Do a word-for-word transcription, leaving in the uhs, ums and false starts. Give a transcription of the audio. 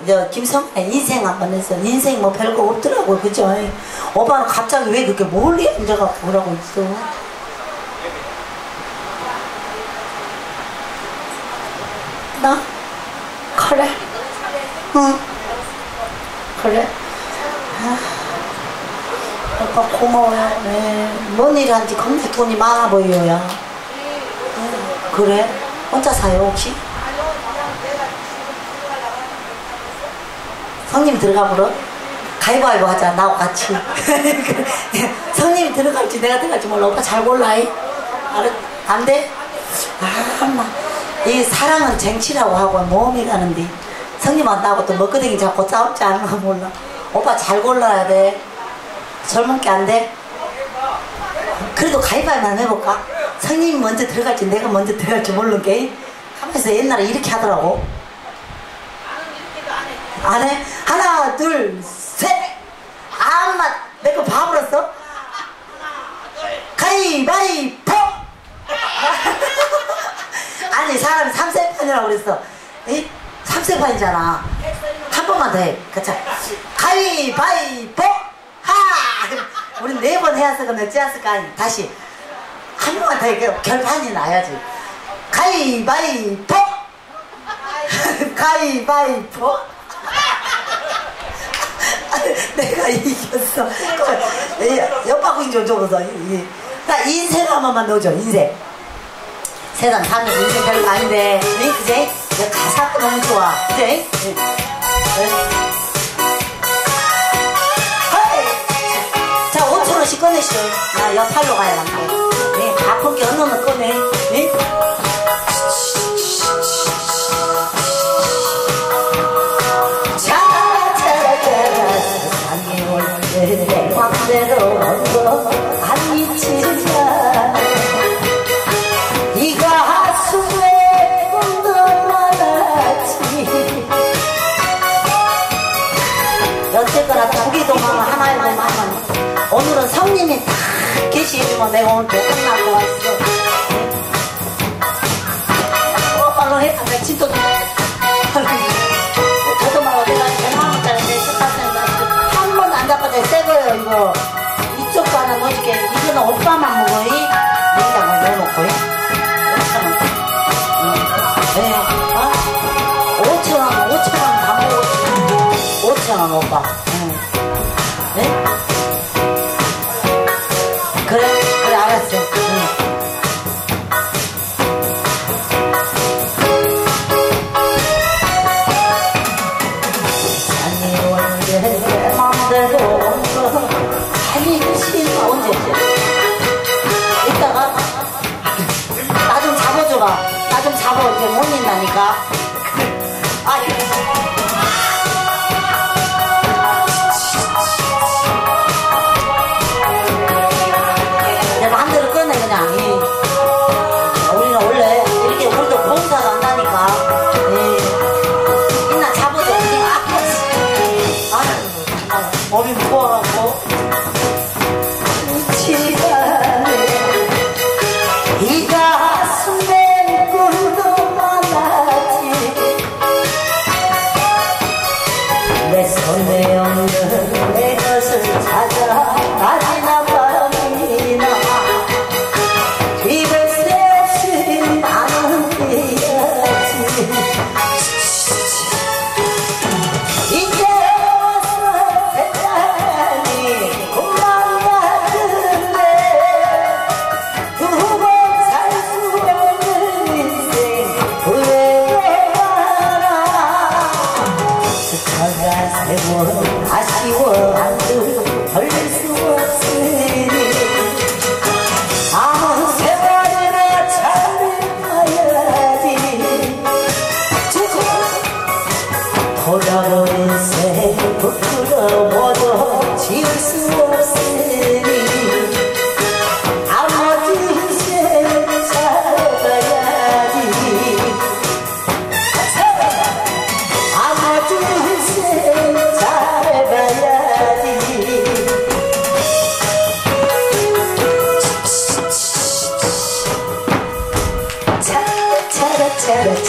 저 김성환의 인생 한번 해서 인생 뭐 별거 없더라고. 그죠? 오빠는 갑자기 왜 그렇게 멀리 앉아갖고 그러고 있어? 나? 그래? 응. 그래? 아, 오빠 고마워요. 네. 뭔 일 하는지 겁나 돈이 많아 보여요. 응. 그래? 혼자 사요 혹시? 성님 들어가 보러? 가위바위보 하자. 나하고 같이. 성님이 들어갈지 내가 들어갈지 몰라. 오빠 잘 골라이. 알았, 안 돼? 아, 엄마. 이 사랑은 쟁취라고 하고 모험이 가는데 성님하고 나하고 또 먹거등이 잡고 싸울지 않을까 몰라. 오빠 잘 골라야 돼. 젊은 게 안 돼? 그래도 가위바위보만 해볼까? 성님이 먼저 들어갈지 내가 먼저 들어갈지 모르게 하면서 옛날에 이렇게 하더라고. 안 해? 하나 둘 셋. 아, 엄마 내 거 봐버렸어? 가위바위보. 아니 사람이 삼세판이라고 그랬어. 이? 삼세판이잖아. 한 번만 더 해. 그쵸? 가위바위보. 하! 우리 네 번 해야 쓰고 늦지 않았을까? 다시 한 번만 더 해. 결판이 나야지. 가위바위보. 가위바위보. 내가 이겼어. 옆바구니 좀 줘서. 나 인생 한 번만 넣어줘. 인생. 세상 사는 인생 별거 아닌데, 네? 그제? 가사가 너무 좋아. 그제? 네. 네. 자, 오천 원씩 꺼내시오. 나 옆팔로 가야 한대. 네, 아픈 게 어느 놈 꺼내. 네? 내 맘대로 안 미치자. 이 가슴에 꿈도 많았지. 어쨌거나 고기도 많아 하나에도 많아. 오늘은 성님이 다 계시지만 내가 오늘 또 끝나고 왔어. 어, 빨로 해. 내가 진짜 좀 저도 말하고 내가 백만원짜리 내 스타트는 한 번도 안 잡아줘. 새거요 이거. 이쪽도 하나 넣어줄게. 이거는 오빠만 먹어. 이 냉장고에 넣어놓고. 오천 원. 네. 어? 오천 원, 오천 원 다 먹어. 오천 원 오빠. 응. 네? 그래, 그래, 알았어. 응. 아니, 원래 내 맘대로 아니, 싫어. 언제? 이따가 나 좀 잡아줘봐. 나 좀 잡아. 이제 못 있나니까. 아, 내 마음대로 꺼내 그냥. 우리는 원래 이렇게 우리도 봉사도 한다니까. 이나 잡아줘. 그냥 아파지. 아, 몸이 무거워갖고. 이 가슴에 꿈도 많았지. 내 손에 없는 내 것을 찾아 낮이나 밤이나 뒤를 새 없이 나는 뛰었지. 이제 와서 됐다니 고마운 같은데 두고 살 수 없는 인생 후회가 많아. 스쳐간 세월 아쉬워 한두 벌릴 수 없으니 아무 세월이나 잘해봐야지. 돌아온 인생 부끄러워도 지울 수 없으니 아무리 인생 살아가야지. 아무리 인생 살아가야지. 차차라차라